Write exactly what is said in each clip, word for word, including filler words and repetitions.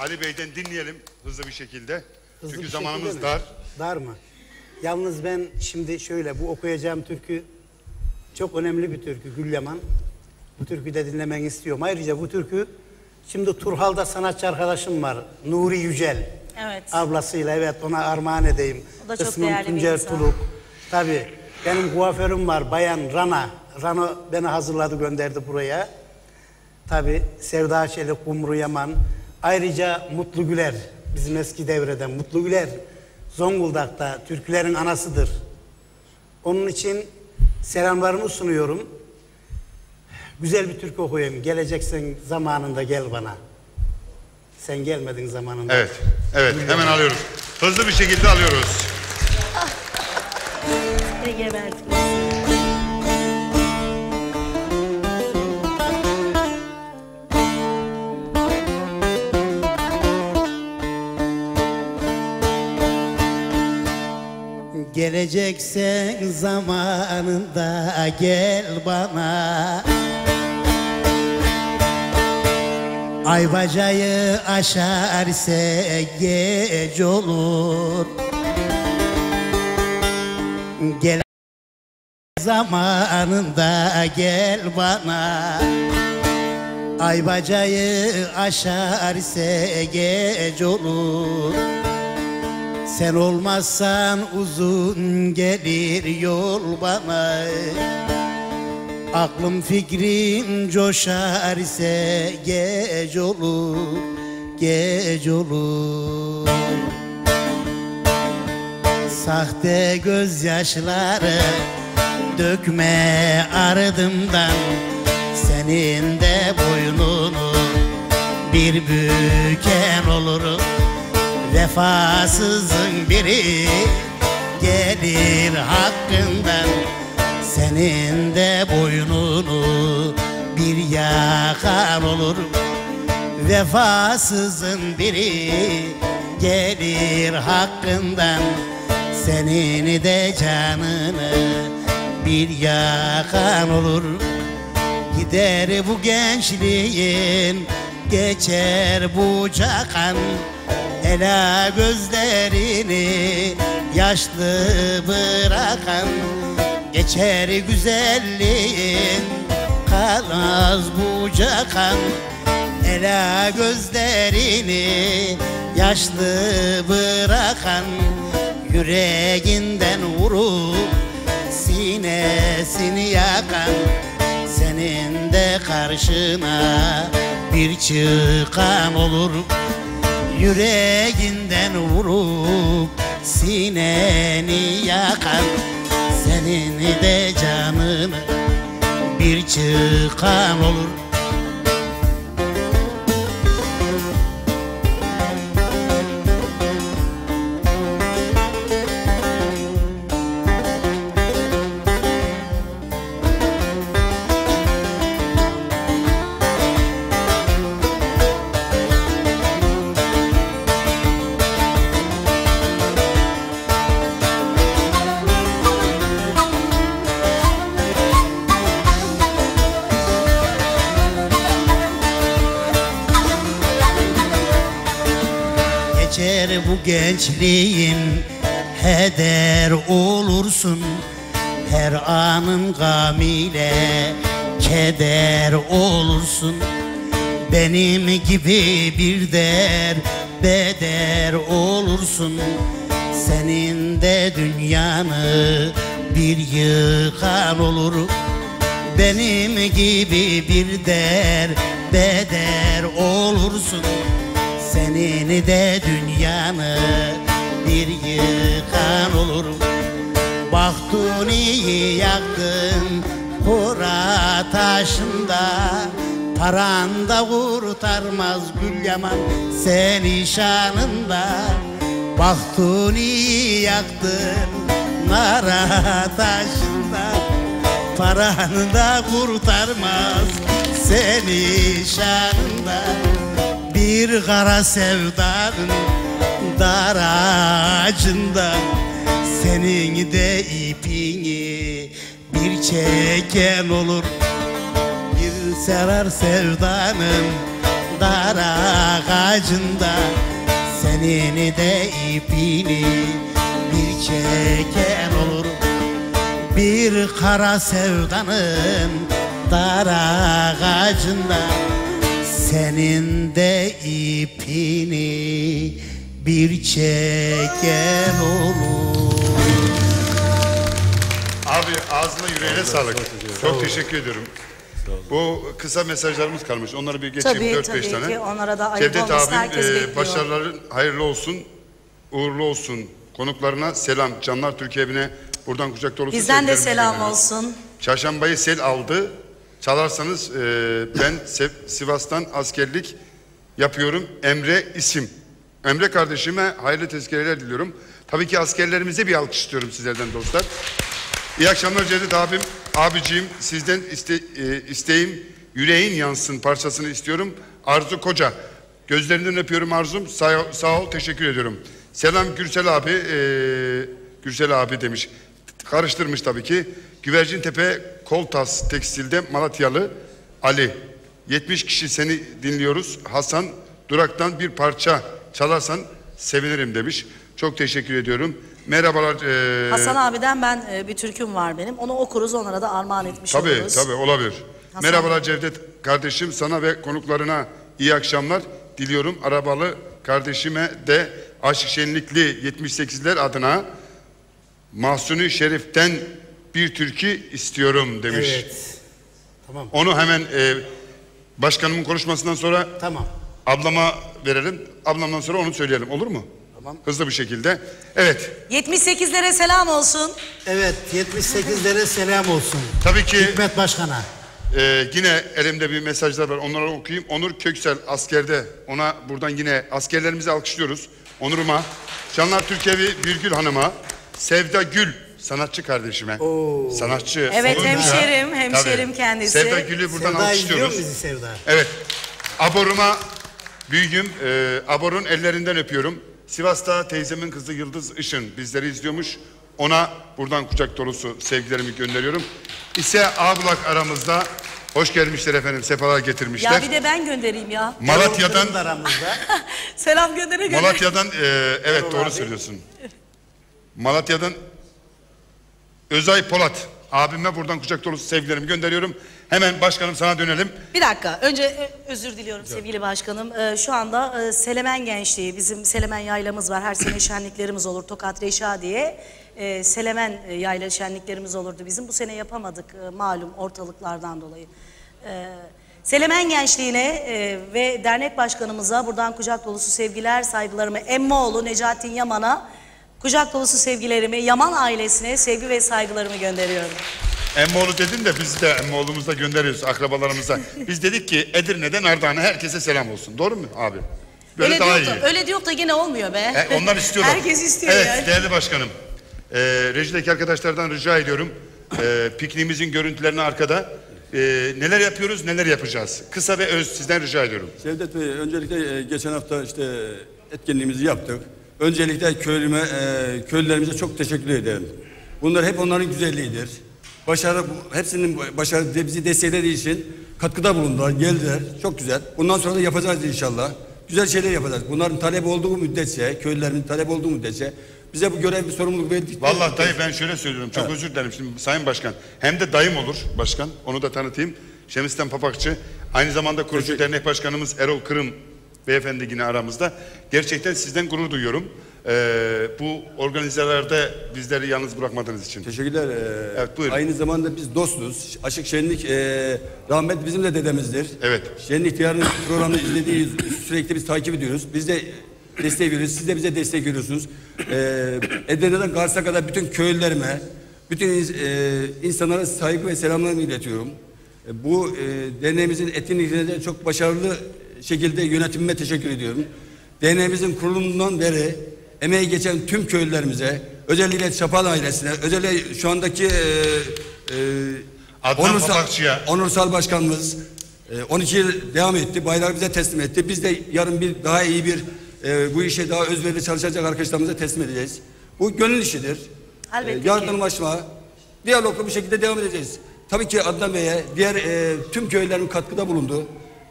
Ali Bey'den dinleyelim hızlı bir şekilde. Hızlı Çünkü bir zamanımız şekilde dar. Dar mı? Yalnız ben şimdi şöyle, bu okuyacağım türkü çok önemli bir türkü, Gül Yaman. Bu türküyü de dinlemeni istiyorum. Ayrıca bu türkü, şimdi Turhal'da sanatçı arkadaşım var, Nuri Yücel. Evet. Ablasıyla, evet, ona armağan edeyim. O da çok Kısmım değerli bir Tuncer insan. Tuluk. Tabii, benim kuaförüm var, Bayan Rana. Rana beni hazırladı, gönderdi buraya. Tabii, Sevda Çelik, Kumru Yaman. Ayrıca Mutlu Güler, bizim eski devreden. Mutlu Güler, Zonguldak'ta türkülerin anasıdır. Onun için selamlarımı sunuyorum. Güzel bir türkü okuyayım. Geleceksen zamanında gel bana. Sen gelmedin zamanında. Evet, evet, hemen alıyoruz. Hızlı bir şekilde alıyoruz. Ege verdik. Geleceksen zamanında gel bana. Ayvacayı aşarse geç olur. Gel zamanında gel bana. Ayvacayı aşarse geç olur. Sen olmazsan uzun gelir yol bana. Aklım fikrim coşar ise geç olur, geç olur. Sahte gözyaşları dökme ardımdan. Senin de boynunu bir büken olurum. Vefasızın biri gelir hakkından. Senin de boynunu bir yakan olur. Vefasızın biri gelir hakkından. Senin de canını bir yakan olur. Gider bu gençliğin, geçer bu cakan. Ela gözlerini yaşlı bırakan. Geçer güzelliğin, kalmaz bu cakan. Ela gözlerini yaşlı bırakan. Yüreğinden vurup sinesini yakan. Senin de karşına bir çıkan olur. Yüreğinden vurup sineni yakan. Senin de canını bir çıkan olur. Geçer bu gençliğin, heder olursun. Her anın gamiyle keder olursun. Benim gibi bir der beder olursun. Senin de dünyanı bir yıkan olur. Benim gibi bir der beder olursun. Senin de dünyanı bir yıkan olur. Bahtuni'yi yaktın hura taşında. Paran da kurtarmaz Gül Yaman seni şanında. Bahtuni'yi yaktın nara taşında. Paran da kurtarmaz seni şanında. Bir kara sevdanın dar ağacında. Senin de ipini bir çeken olur. Bir sarar sevdanın dar ağacında, senin de ipini bir çeken olur. Bir kara sevdanın dar ağacında, senin de ipini bir çeken olur. Abi ağzına yüreğine sağlık. Çok teşekkür ediyorum. Bu kısa mesajlarımız kalmış. Onları bir geçeyim. Tabii, dört beş tabii tane. ki. Onlara da ayıp Cevdet olmasın, abim herkes e, bekliyor. başarıların hayırlı olsun, uğurlu olsun. Konuklarına selam. Canlar Türkiye evine buradan kucak dolusu Bizden de sevgilerimizi selam gönderiyoruz. olsun. Çarşambayı sel aldı. Çalarsanız e, ben Se- Sivas'tan askerlik yapıyorum. Emre isim. Emre kardeşime hayırlı tezkereler diliyorum. Tabii ki askerlerimize bir alkış istiyorum sizlerden dostlar. İyi akşamlar Cevdet abim. Abiciğim sizden iste, e, isteğim yüreğin yansın parçasını istiyorum. Arzu Koca. Gözlerinden öpüyorum Arzum. Sağ, sağ ol, teşekkür ediyorum. Selam Gürsel abi. E, Gürsel abi demiş. Karıştırmış tabii ki. Güvercintepe Koltas Tekstil'de Malatyalı Ali. yetmiş kişi seni dinliyoruz. Hasan Durak'tan bir parça çalarsan sevinirim demiş. Çok teşekkür ediyorum. Merhabalar. E, Hasan abiden ben e, bir türküm var benim. Onu okuruz, onlara da armağan etmiş Tabii oluruz. tabii olabilir. Hasan Merhabalar Cevdet kardeşim, sana ve konuklarına iyi akşamlar diliyorum. Arabalı kardeşime de Aşık Şenlikli yetmiş sekizler adına Mahsuni Şerif'ten bir türkü istiyorum demiş. Evet. Tamam. Onu hemen e, başkanımın konuşmasından sonra Tamam. ablama verelim. Ablamdan sonra onu söyleyelim, olur mu? Tamam. Hızlı bir şekilde. Evet. yetmiş sekizlere selam olsun. Evet, yetmiş sekizlere selam olsun. Tabii ki Hikmet Başkan'a. Ee, yine elimde bir mesajlar var, onları okuyayım. Onur Köksel askerde, ona buradan yine askerlerimizi alkışlıyoruz. Onur'uma, Canlar Türkiye'vi Birgül Hanım'a, Sevda Gül sanatçı kardeşime. Oo. Sanatçı. Evet, oyuncu. hemşerim, hemşerim Tabii. kendisi. Sevda Gül'ü buradan Sevda izliyor alkışlıyoruz. mu bizi Sevda? Evet. Aboruma büyüğüm, e, Abor'un ellerinden öpüyorum. Sivas'ta teyzemin kızı Yıldız Işın bizleri izliyormuş. Ona buradan kucak dolusu sevgilerimi gönderiyorum. İse Ablak aramızda. Hoş gelmişler efendim, sefalar getirmişler. Ya bir de ben göndereyim ya. Malatya'dan, Erol Kırım da aramızda. Selam göndere göndere. Malatya'dan, e, evet Erol doğru abi. söylüyorsun. Malatya'dan Özay Polat abime buradan kucak dolusu sevgilerimi gönderiyorum. Hemen başkanım sana dönelim. Bir dakika. Önce e, özür diliyorum sevgili başkanım. E, şu anda e, Selemen Gençliği, bizim Selemen yaylamız var. Her sene şenliklerimiz olur. Tokat Reşa diye. E, Selemen e, yayla şenliklerimiz olurdu bizim. Bu sene yapamadık e, malum ortalıklardan dolayı. E, Selemen Gençliği'ne e, ve dernek başkanımıza buradan kucak dolusu sevgiler, saygılarımı, Emmoğlu Necatin Yaman'a kucak dolusu sevgilerimi, Yaman ailesine sevgi ve saygılarımı gönderiyorum. Emmoğlu dedin de biz de Emmoğlu'muzda gönderiyoruz akrabalarımıza. Biz dedik ki Edirne'den Ardahan'a herkese selam olsun. Doğru mu abi? Böyle öyle daha diyor iyi. da, öyle diyor da yine olmuyor be. E, onlar istiyorlar. Herkes istiyor evet, yani. Evet değerli başkanım. E, rejideki arkadaşlardan rica ediyorum. E, pikniğimizin görüntülerini arkada. E, neler yapıyoruz, neler yapacağız? Kısa ve öz sizden rica ediyorum. Cevdet Bey, öncelikle e, geçen hafta işte etkinliğimizi yaptık. Öncelikle köylüme, e, köylülerimize çok teşekkür ederim. Bunlar hep onların güzelliğidir. Başarı, hepsinin başarı bizi desteklediği için katkıda bulundular, geldiler. Çok güzel. Bundan sonra da yapacağız inşallah. Güzel şeyler yapacağız. Bunların talep olduğu müddetçe, köylülerimin talep olduğu müddetçe bize bu görev bir sorumluluk verdik. Vallahi dayı ben şöyle söylüyorum. Çok evet. özür dilerim şimdi Sayın Başkan. Hem de dayım olur başkan. Onu da tanıtayım. Şemisten Papakçı. Aynı zamanda kurucu Peki. dernek başkanımız Erol Kırım beyefendi yine aramızda. Gerçekten sizden gurur duyuyorum. Ee, bu organizelerde bizleri yalnız bırakmadığınız için. Teşekkürler. Ee, evet, buyurun. Aynı zamanda biz dostuz. Aşık Şenlik e, rahmet bizim de dedemizdir. Evet. Şenlik Diyarı'nın programını izlediğiz, sürekli biz takip ediyoruz. Biz de destek veriyoruz. Siz de bize destek veriyorsunuz. Ee, Edirne'den Kars'a kadar bütün köylülerime, bütün e, insanlara saygı ve selamlarımı iletiyorum. E, bu e, derneğimizin etkinliklerine de çok başarılı şekilde yönetimime teşekkür ediyorum. Derneğimizin kurulumundan beri emeği geçen tüm köylülerimize, özellikle Çapal ailesine, özellikle şu andaki e, e, onursal, onursal başkanımız e, on iki yıl devam etti, bayrağı bize teslim etti. Biz de yarın bir daha iyi bir e, bu işe daha özverili çalışacak arkadaşlarımıza teslim edeceğiz. Bu gönül işidir. Elbette e, yardımlaşma, diyaloglu bir şekilde devam edeceğiz. Tabii ki Adnan Bey'e, diğer e, tüm köylülerin katkıda bulundu.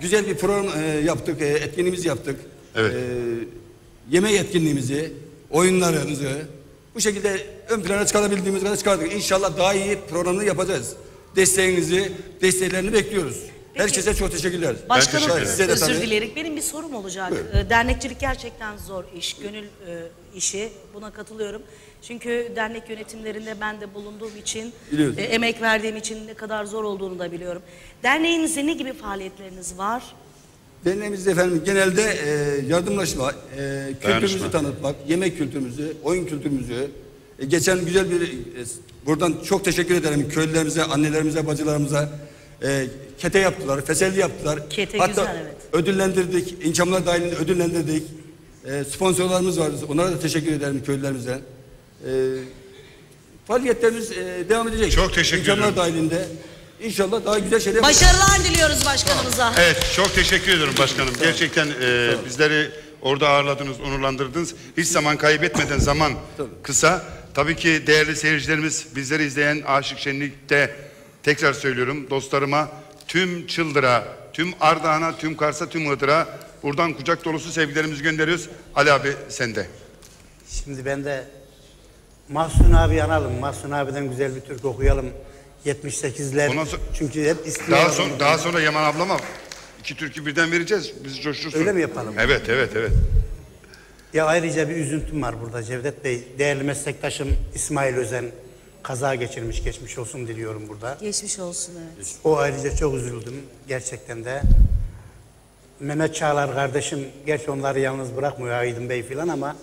güzel bir program e, yaptık, e, etkinliğimizi yaptık. Evet. E, yemek etkinliğimizi, oyunlarımızı bu şekilde ön plana çıkarabildiğimiz kadar çıkardık. İnşallah daha iyi programını yapacağız. Desteğinizi, desteklerini bekliyoruz. Peki. Herkese çok teşekkürler. Başkanım teşekkür ederim. Size de özür tabii. dileyerek benim bir sorum olacak. Ee, Dernekçilik gerçekten zor iş, gönül e, işi. Buna katılıyorum. Çünkü dernek yönetimlerinde ben de bulunduğum için, Biliyoruz. e, emek verdiğim için ne kadar zor olduğunu da biliyorum. Derneğinizde ne gibi faaliyetleriniz var? Derneğimizde efendim genelde e, yardımlaşma, e, kültürümüzü Dayanışma. tanıtmak, yemek kültürümüzü, oyun kültürümüzü. E, geçen güzel bir, e, buradan çok teşekkür ederim köylülerimize, annelerimize, bacılarımıza. E, kete yaptılar, feselli yaptılar. Kete Hatta güzel, evet. ödüllendirdik, İnçamlar dahilinde ödüllendirdik. E, sponsorlarımız var, onlara da teşekkür ederim köylülerimize. E, faaliyetlerimiz e, devam edecek. Çok teşekkür İnçamlar ederim. dahilinde. İnşallah daha güzel şeyler yapacağız. Başarılar diliyoruz başkanımıza. Evet, çok teşekkür ediyorum başkanım. Gerçekten e, bizleri orada ağırladınız, onurlandırdınız. Hiç zaman kaybetmeden, zaman Tabii. kısa. Tabii ki değerli seyircilerimiz, bizleri izleyen Aşık Şenlik'te tekrar söylüyorum dostlarıma, tüm Çıldır'a, tüm Ardahan'a, tüm Kars'a, tüm Iğdır'a buradan kucak dolusu sevgilerimizi gönderiyoruz. Ali abi sende. Şimdi ben de Mahsun abi analım. Mahsun abiden güzel bir türkü okuyalım. yetmiş sekizler. Ondan sonra- Çünkü hep istiyor. Daha sonra, daha sonra Yaman ablama iki türkü birden vereceğiz. Bizi coştursun. Öyle mi yapalım? Evet, evet, evet. Ya ayrıca bir üzüntüm var burada Cevdet Bey. Değerli meslektaşım İsmail Özen kaza geçirmiş, geçmiş olsun diliyorum burada. Geçmiş olsun, evet. O ayrıca çok üzüldüm gerçekten de. Mehmet Çağlar kardeşim, gerçi onları yalnız bırakmıyor Aydın Bey filan ama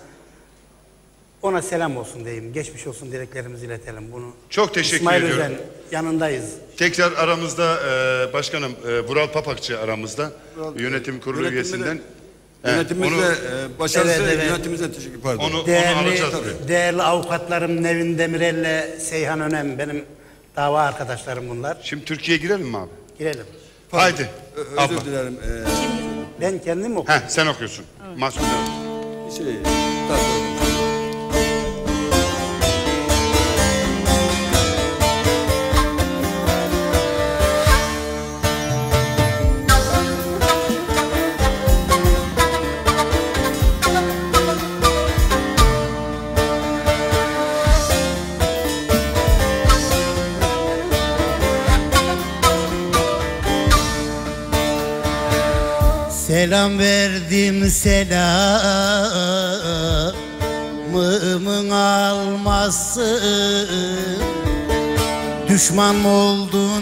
ona selam olsun diyeyim. Geçmiş olsun dileklerimizi iletelim bunu. Çok teşekkür İsmail ediyorum. Özen yanındayız. Tekrar aramızda e, başkanım e, Vural Papakçı aramızda. Yönetim kurulu Yönetimde- üyesinden. He, Yönetimimize, onu- e, başarısı Evet, evet. yönetimimize teşekkür pardon. Onu, onu Değerli, alacağız buraya. değerli avukatlarım Nevin Demirel'le Seyhan Önem benim dava arkadaşlarım bunlar. Şimdi Türkiye'ye girelim mi abi? Girelim. Haydi. Ö- özür Abla. dilerim. E, Ben kendim okuyayım. Heh, sen okuyorsun. Mahsun. şey, tabii. Selam verdim selamımın almasın. Düşman oldun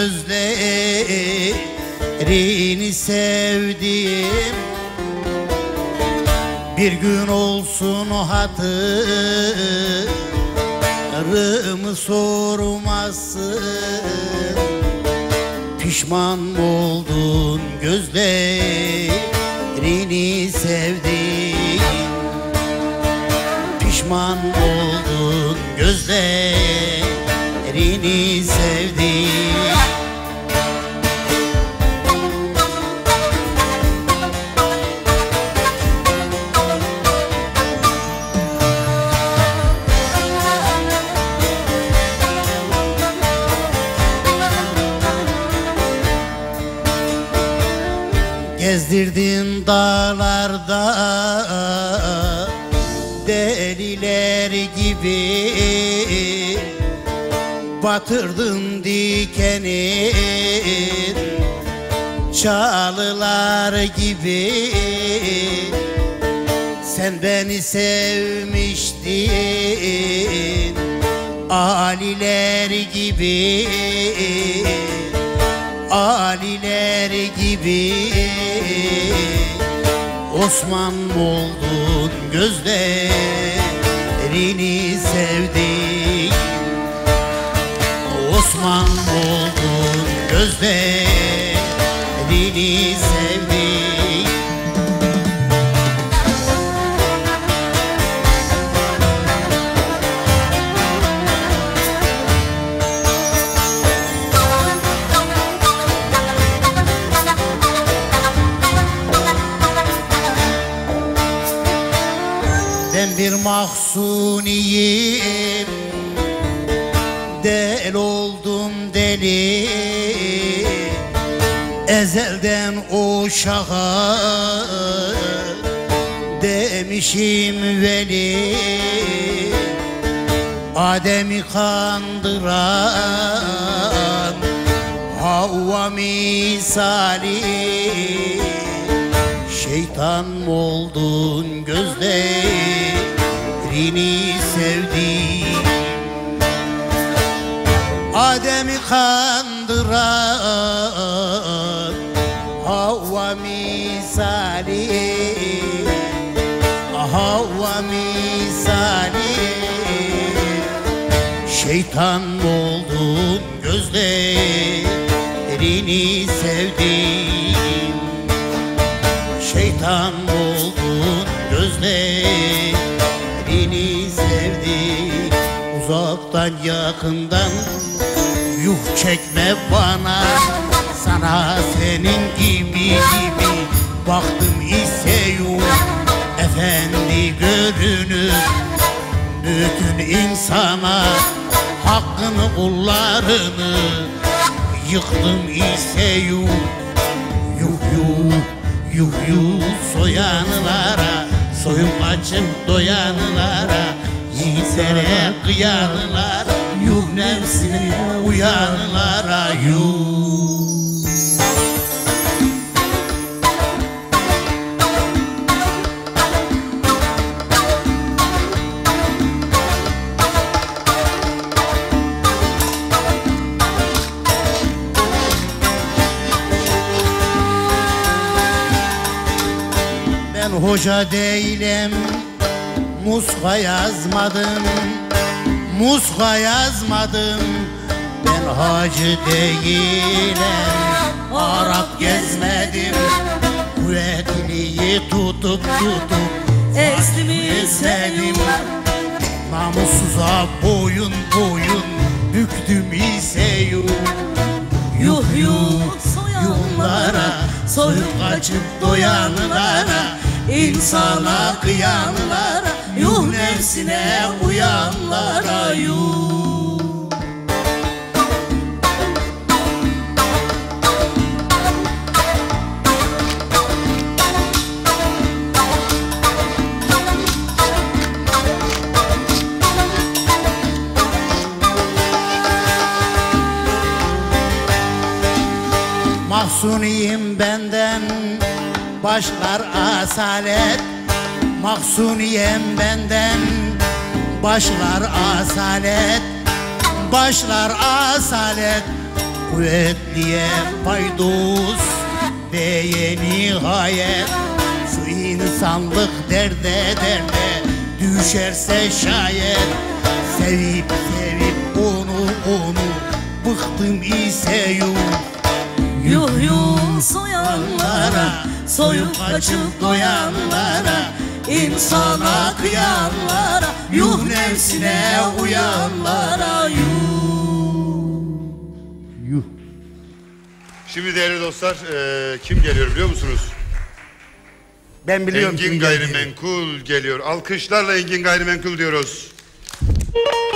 gözlerini sevdim. Bir gün olsun hatırımı sormasın. Pişman oldun gözlerini sevdim. Pişman oldun gözlerini sevdim. Gezdirdin dağlarda deliler gibi, batırdın dikeni çalılar gibi. Sen beni sevmiştin aliler gibi, aliler gibi. Osman oldun gözlerini sevdim. Osman oldun gözlerini sevdim. Ben bir mahzuniyim, del oldum deli. Ezelden uşağa demişim veli, Adem'i kandıran Havva misali, şeytan mı oldun gözlerini sevdim. Adem'i kandıran Havva misali, Havva misali, şeytan mı oldun gözlerini sevdim. Şeytan mı oldun gözlerini sevdim. Uzaktan yakından yuh çekme bana, sana senin gibi gibi baktım ise yuh. Efendi görünür bütün insana, hakkını kullarını yıktım ise yuh. Yuh yuh yuh yuh soyanlara, soyup açıp doyanlara, yiğitlere kıyanlara, yuh nefsine uyanlara yuh. Ben hoca değilim, muska yazmadım, muska yazmadım. Ben hacı değilim, Arap gezmedim. Kuvvetliyi tutup tutup Ezdim ezmedim. Namussuza boyun boyun büktüm ise yuh. Yuh yuh yuhlara, soyup kaçıp doyanlara, insana kıyanlara, yuh nefsine uyanlara yuh. Mahsuniyim benden başlar asalet, mahsuniyem benden başlar asalet, başlar asalet. Kuvvetliye paydus beye nihayet, şu insanlık derde derde düşerse şayet. Sevip sevip onu onu bıktım ise yuh. Yuh yuh soyanlara, soyup kaçıp doyanlara, insana kıyanlara, yuh nefsine uyanlara yuh. Yuh. Şimdi değerli dostlar, e, kim geliyor biliyor musunuz? Ben biliyorum Engin kim geldiğini. Gayrimenkul geliyor. Alkışlarla Engin Gayrimenkul diyoruz.